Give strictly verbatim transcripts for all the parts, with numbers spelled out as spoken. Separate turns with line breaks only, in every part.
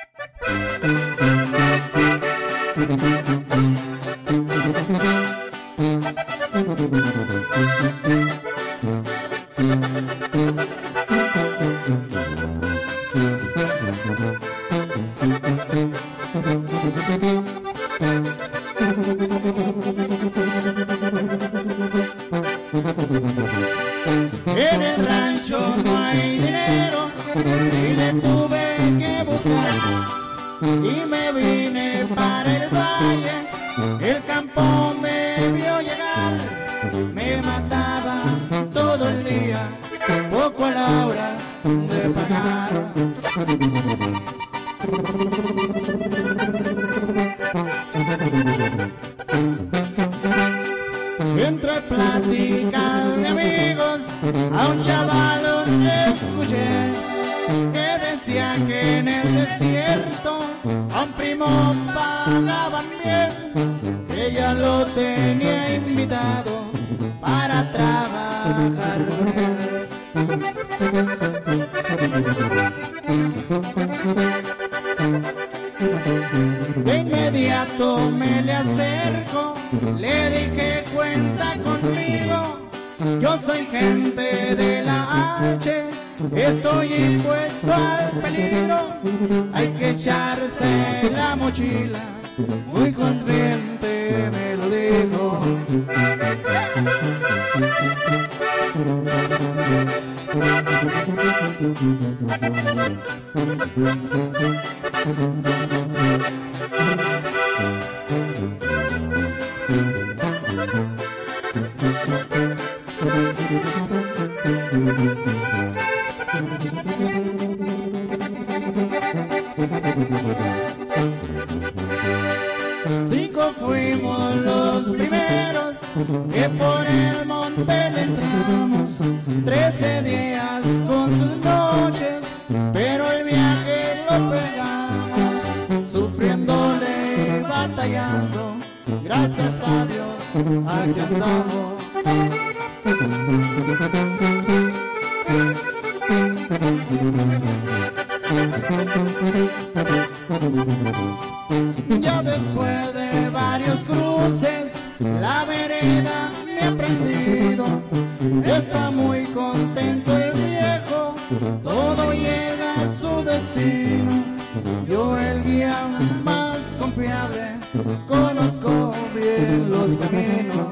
En el rancho no hay dinero y le tuve que buscar, y me vine para el valle. El campo me vio llegar, me mataba todo el día, poco a la hora de pagar. Entre pláticas de amigos a un chaval escuché que decía que en el desierto a un primo pagaban bien, que ya lo tenía invitado para trabajar con él. De inmediato me le acerco, le dije cuenta conmigo, yo soy gente de la H, estoy impuesto al peligro, hay que echarse la mochila, muy consciente me lo dijo. Cinco fuimos los primeros que por el monte le entramos, trece días con sus noches, pero el viaje lo pegamos, sufriéndole, batallando, gracias a Dios, aquí andamos. Ya después de varios cruces, la vereda me ha prendido, está muy contento el viejo, todo llega a su destino. Yo, el guía más confiable, conozco bien los caminos.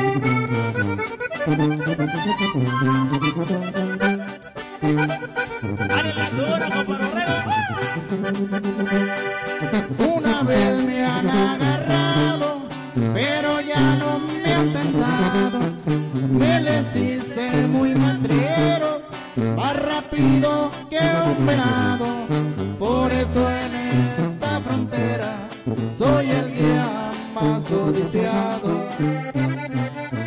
Una vez me han agarrado, pero ya no me han tentado, me les hice muy matriero, más rápido que un venado, por eso en esta frontera soy el guía más codiciado.